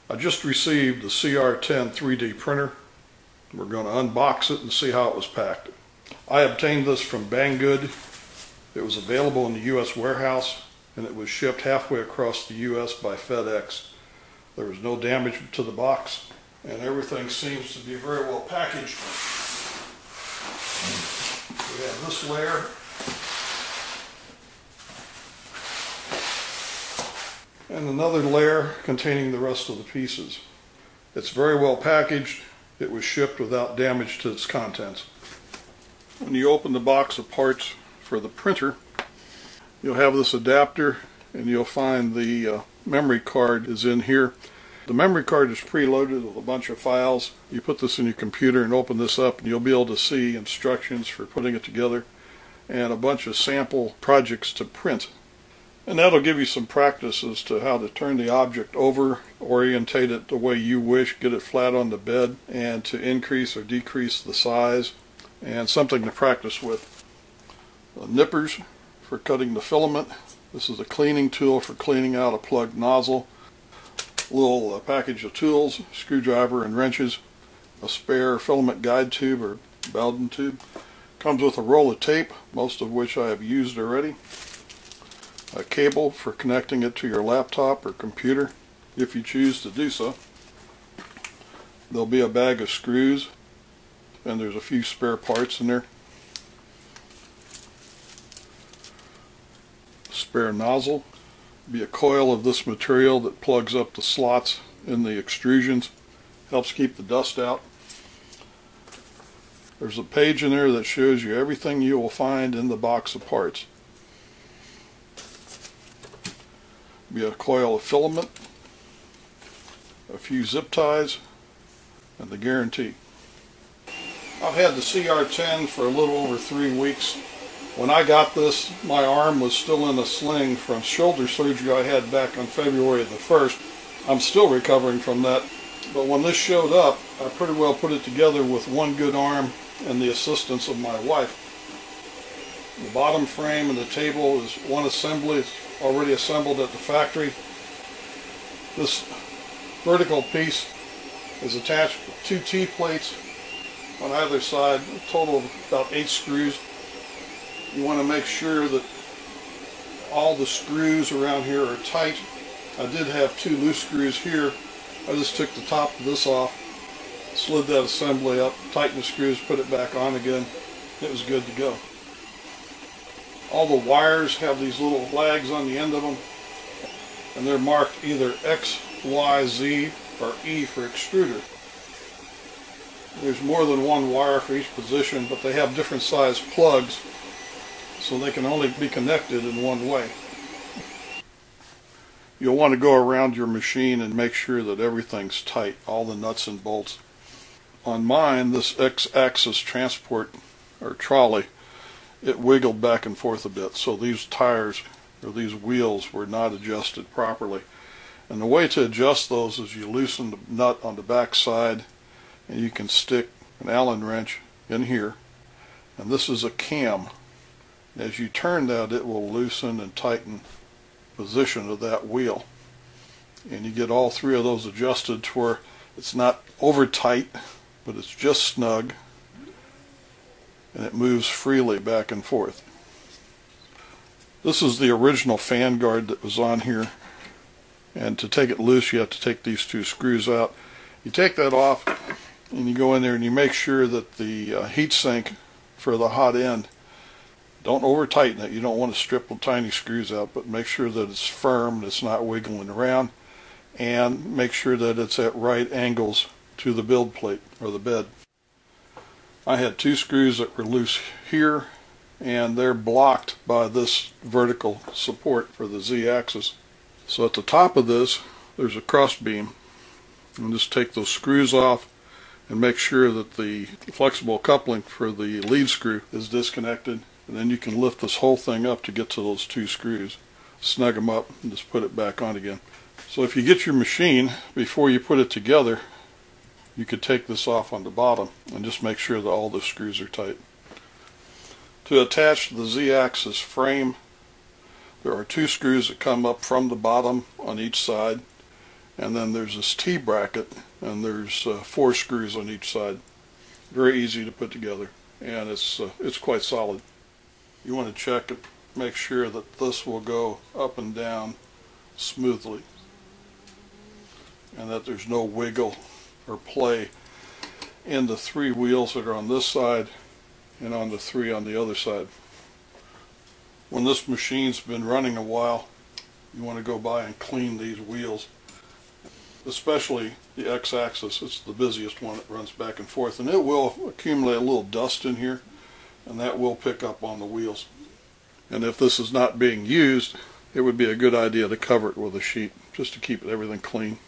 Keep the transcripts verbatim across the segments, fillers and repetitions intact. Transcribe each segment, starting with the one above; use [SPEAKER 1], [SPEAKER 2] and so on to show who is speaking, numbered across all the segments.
[SPEAKER 1] I just received the C R ten three D printer. We're going to unbox it and see how it was packed. I obtained this from Banggood. It was available in the U S warehouse and it was shipped halfway across the U S by FedEx. There was no damage to the box and everything seems to be very well packaged. We have this layer. And another layer containing the rest of the pieces. It's very well packaged. It was shipped without damage to its contents. When you open the box of parts for the printer, you'll have this adapter and you'll find the uh, memory card is in here. The memory card is preloaded with a bunch of files. You put this in your computer and open this up and you'll be able to see instructions for putting it together and a bunch of sample projects to print. And that'll give you some practice as to how to turn the object over, orientate it the way you wish, get it flat on the bed, and to increase or decrease the size, and something to practice with. The nippers for cutting the filament. This is a cleaning tool for cleaning out a plugged nozzle. A little uh, package of tools, screwdriver and wrenches, a spare filament guide tube or Bowden tube. Comes with a roll of tape, most of which I have used already. A cable for connecting it to your laptop or computer if you choose to do so. There'll be a bag of screws and there's a few spare parts in there. Spare nozzle. Be a coil of this material that plugs up the slots in the extrusions. Helps keep the dust out. There's a page in there that shows you everything you will find in the box of parts. Be a coil of filament, a few zip ties, and the guarantee. I've had the C R ten for a little over three weeks. When I got this, my arm was still in a sling from shoulder surgery I had back on February the first. I'm still recovering from that, but when this showed up, I pretty well put it together with one good arm and the assistance of my wife. The bottom frame and the table is one assembly. It's already assembled at the factory. This vertical piece is attached with two T-plates on either side, a total of about eight screws. You want to make sure that all the screws around here are tight. I did have two loose screws here. I just took the top of this off, slid that assembly up, tightened the screws, put it back on again. It was good to go. All the wires have these little flags on the end of them, and they're marked either X, Y, Z, or E for extruder. There's more than one wire for each position, but they have different size plugs, so they can only be connected in one way. You'll want to go around your machine and make sure that everything's tight, all the nuts and bolts. On mine, this X-axis transport, or trolley, it wiggled back and forth a bit, so these tires or these wheels were not adjusted properly. And the way to adjust those is you loosen the nut on the back side and you can stick an Allen wrench in here, and this is a cam. As you turn that, it will loosen and tighten the position of that wheel, and you get all three of those adjusted to where it's not over tight, but it's just snug, and it moves freely back and forth. This is the original fan guard that was on here, and to take it loose you have to take these two screws out. You take that off and you go in there and you make sure that the uh, heat sink for the hot end, don't over tighten it. You don't want to strip the tiny screws out, but make sure that it's firm, it's not wiggling around, and make sure that it's at right angles to the build plate or the bed. I had two screws that were loose here, and they're blocked by this vertical support for the Z-axis. So at the top of this, there's a cross beam. And just take those screws off and make sure that the flexible coupling for the lead screw is disconnected, and then you can lift this whole thing up to get to those two screws. Snug them up and just put it back on again. So if you get your machine, before you put it together, you could take this off on the bottom and just make sure that all the screws are tight. To attach the Z-axis frame, there are two screws that come up from the bottom on each side, And then there's this T-bracket, and there's uh, four screws on each side. Very easy to put together, and it's uh, it's quite solid. You want to check it, make sure that this will go up and down smoothly, and that there's no wiggle or play in the three wheels that are on this side and on the three on the other side. When this machine's been running a while, you want to go by and clean these wheels, especially the X-axis. It's the busiest one that runs back and forth, and it will accumulate a little dust in here, and that will pick up on the wheels. And if this is not being used, it would be a good idea to cover it with a sheet just to keep everything clean.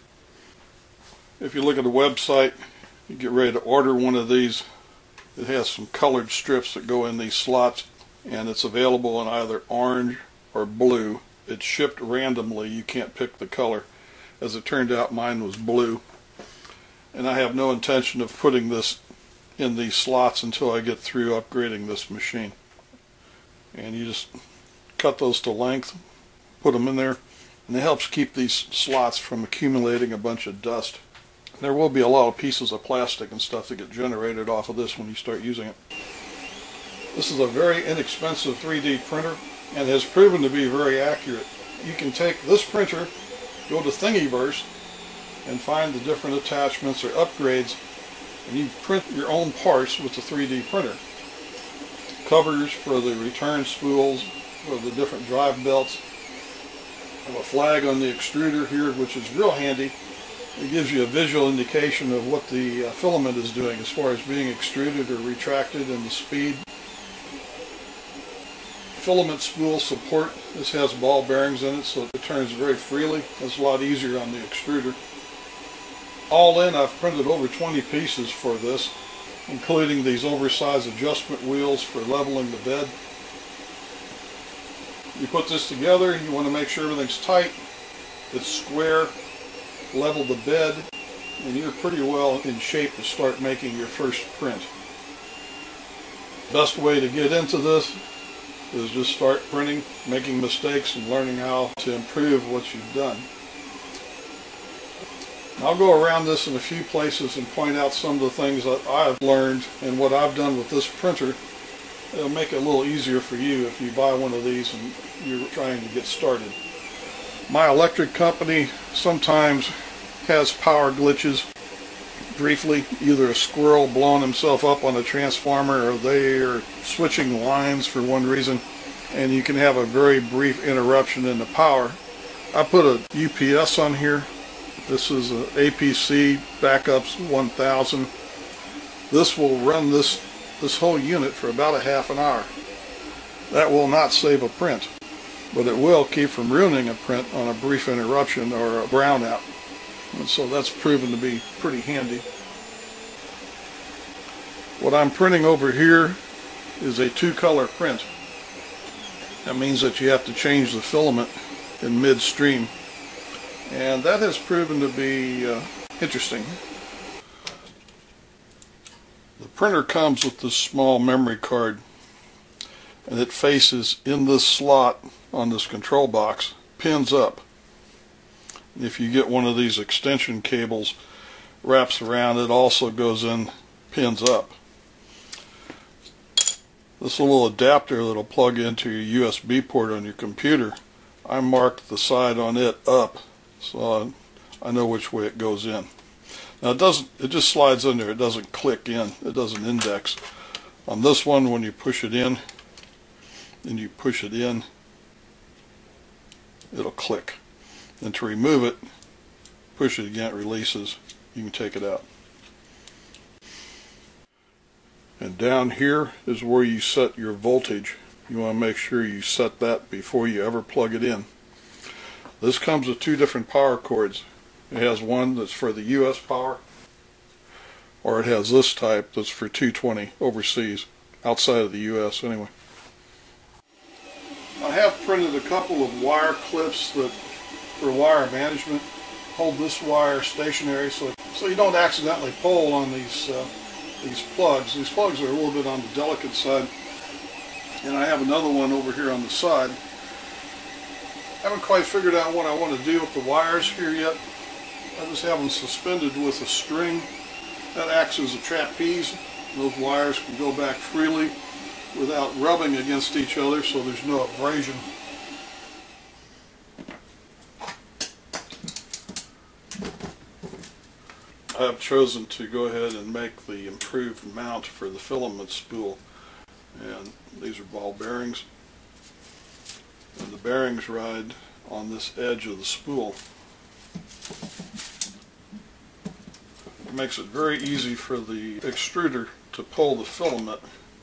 [SPEAKER 1] If you look at the website, you get ready to order one of these. It has some colored strips that go in these slots, and it's available in either orange or blue. It's shipped randomly. You can't pick the color. As it turned out, mine was blue, and I have no intention of putting this in these slots until I get through upgrading this machine. And you just cut those to length, put them in there, and it helps keep these slots from accumulating a bunch of dust. There will be a lot of pieces of plastic and stuff that get generated off of this when you start using it. This is a very inexpensive three D printer and has proven to be very accurate. You can take this printer, go to Thingiverse, and find the different attachments or upgrades, and you print your own parts with the three D printer. Covers for the return spools, for the different drive belts. I have a flag on the extruder here, which is real handy. It gives you a visual indication of what the uh, filament is doing as far as being extruded or retracted and the speed. Filament spool support. This has ball bearings in it, so it turns very freely. It's a lot easier on the extruder. All in, I've printed over twenty pieces for this, including these oversized adjustment wheels for leveling the bed. You put this together, you want to make sure everything's tight, it's square, level the bed, and you're pretty well in shape to start making your first print. Best way to get into this is just start printing, making mistakes, and learning how to improve what you've done. I'll go around this in a few places and point out some of the things that I've learned and what I've done with this printer. It'll make it a little easier for you if you buy one of these and you're trying to get started. My electric company sometimes has power glitches. Briefly, either a squirrel blowing himself up on a transformer, or they are switching lines for one reason, and you can have a very brief interruption in the power. I put a U P S on here. This is a A P C Backups one thousand. This will run this this whole unit for about a half an hour. That will not save a print, but it will keep from ruining a print on a brief interruption or a brownout. And so that's proven to be pretty handy. What I'm printing over here is a two-color print. That means that you have to change the filament in midstream. And that has proven to be uh, interesting. The printer comes with this small memory card, and it faces in this slot on this control box, pins up. If you get one of these extension cables, wraps around, it also goes in, pins up. This little adapter that'll plug into your U S B port on your computer, I marked the side on it up, so I know which way it goes in. Now it doesn't, it just slides in there, it doesn't click in, it doesn't index. On this one, when you push it in, and you push it in, it'll click. And to remove it, push it again, it releases. You can take it out. And down here is where you set your voltage. You want to make sure you set that before you ever plug it in. This comes with two different power cords. It has one that's for the U S power, or it has this type that's for two twenty overseas, outside of the U S anyway. I have printed a couple of wire clips that for wire management. Hold this wire stationary so so you don't accidentally pull on these uh, these plugs. These plugs are a little bit on the delicate side, and I have another one over here on the side. Haven't quite figured out what I want to do with the wires here yet. I just have them suspended with a string that acts as a trapeze. Those wires can go back freely without rubbing against each other, so there's no abrasion. I have chosen to go ahead and make the improved mount for the filament spool, and these are ball bearings, and the bearings ride on this edge of the spool. It makes it very easy for the extruder to pull the filament.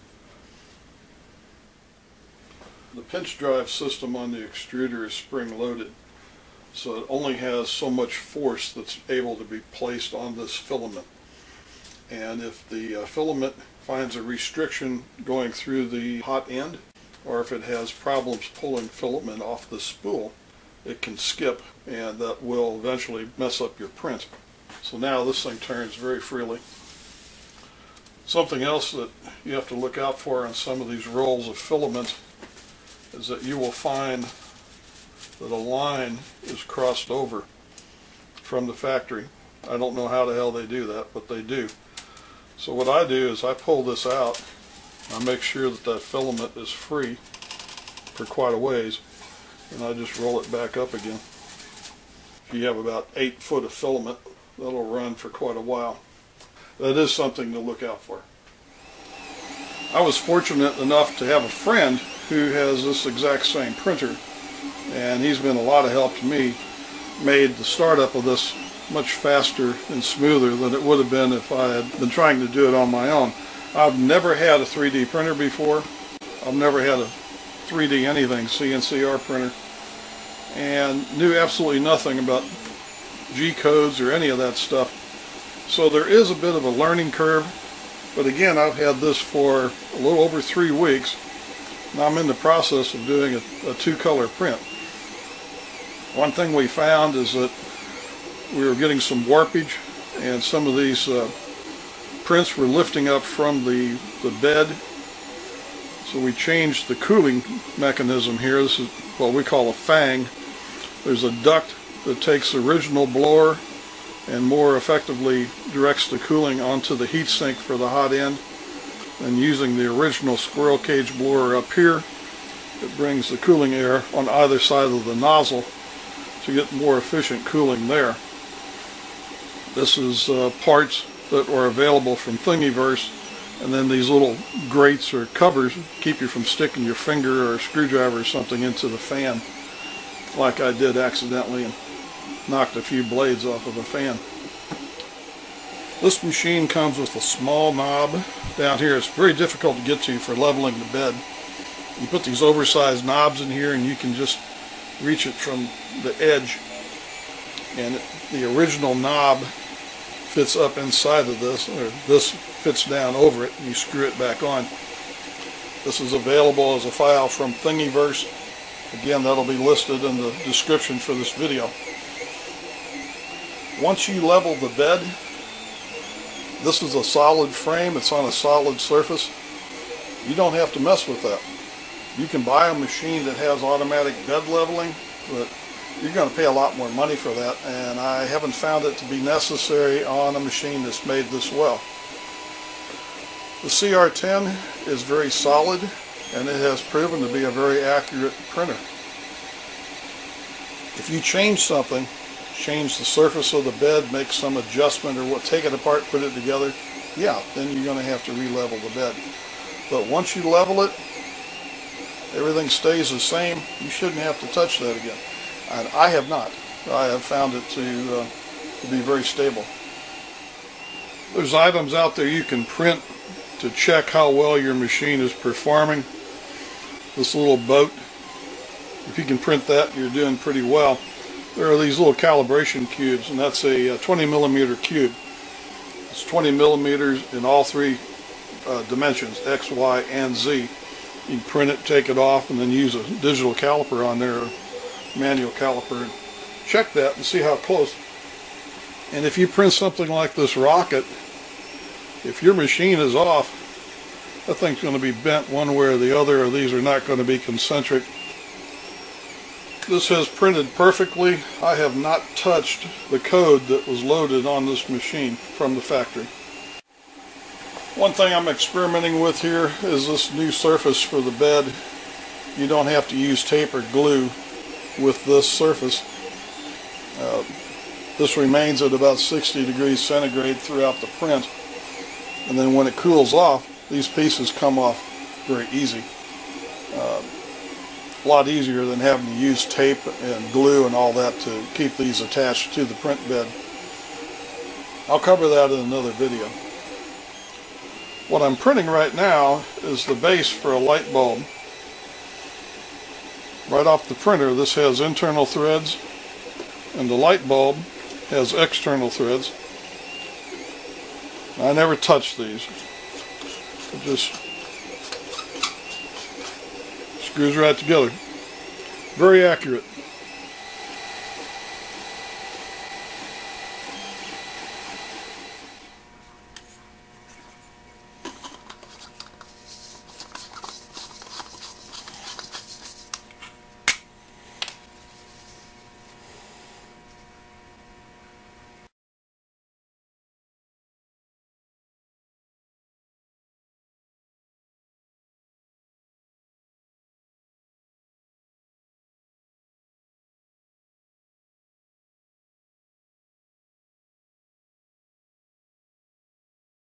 [SPEAKER 1] The pinch drive system on the extruder is spring loaded, so it only has so much force that's able to be placed on this filament. And if the uh, filament finds a restriction going through the hot end, or if it has problems pulling filament off the spool, it can skip, and that will eventually mess up your print. So now this thing turns very freely. Something else that you have to look out for on some of these rolls of filament is that you will find that a line is crossed over from the factory. I don't know how the hell they do that, but they do. So what I do is I pull this out, I make sure that that filament is free for quite a ways, and I just roll it back up again. If you have about eight foot of filament, that'll run for quite a while. That is something to look out for. I was fortunate enough to have a friend who has this exact same printer, and he's been a lot of help to me. Made the startup of this much faster and smoother than it would have been if I had been trying to do it on my own. I've never had a three D printer before. I've never had a three D anything, C N C R printer, and knew absolutely nothing about G codes or any of that stuff. So there is a bit of a learning curve, but again, I've had this for a little over three weeks. Now I'm in the process of doing a, a two-color print. One thing we found is that we were getting some warpage, and some of these uh, prints were lifting up from the, the bed. So we changed the cooling mechanism here. This is what we call a fang. There's a duct that takes the original blower and more effectively directs the cooling onto the heat sink for the hot end. And using the original squirrel cage blower up here, it brings the cooling air on either side of the nozzle to get more efficient cooling there. This is uh, parts that are available from Thingiverse, and then these little grates or covers keep you from sticking your finger or a screwdriver or something into the fan, like I did accidentally and knocked a few blades off of a fan. This machine comes with a small knob down here. It's very difficult to get to for leveling the bed. You put these oversized knobs in here and you can just reach it from the edge, and it, the original knob fits up inside of this, or this fits down over it, and you screw it back on. This is available as a file from Thingiverse. Again, that'll be listed in the description for this video. Once you level the bed, this is a solid frame, it's on a solid surface. You don't have to mess with that. You can buy a machine that has automatic bed leveling, but you're going to pay a lot more money for that, and I haven't found it to be necessary on a machine that's made this well. The C R ten is very solid, and it has proven to be a very accurate printer. If you change something, change the surface of the bed, make some adjustment, or what, take it apart, put it together, yeah, then you're going to have to re-level the bed. But once you level it, everything stays the same. You shouldn't have to touch that again. And I have not. I have found it to, uh, to be very stable. There's items out there you can print to check how well your machine is performing. This little boat, if you can print that, you're doing pretty well. There are these little calibration cubes, and that's a twenty millimeter cube. It's twenty millimeters in all three uh, dimensions, X, Y, and Z. You can print it, take it off, and then use a digital caliper on there, a manual caliper, and check that and see how close. And if you print something like this rocket, if your machine is off, that thing's going to be bent one way or the other, or these are not going to be concentric. This has printed perfectly. I have not touched the code that was loaded on this machine from the factory. One thing I'm experimenting with here is this new surface for the bed. You don't have to use tape or glue with this surface. Uh, this remains at about sixty degrees centigrade throughout the print, and then when it cools off, these pieces come off very easy. Uh, a lot easier than having to use tape and glue and all that to keep these attached to the print bed. I'll cover that in another video. What I'm printing right now is the base for a light bulb. Right off the printer, this has internal threads, and the light bulb has external threads. I never touch these. It just screws right together. Very accurate.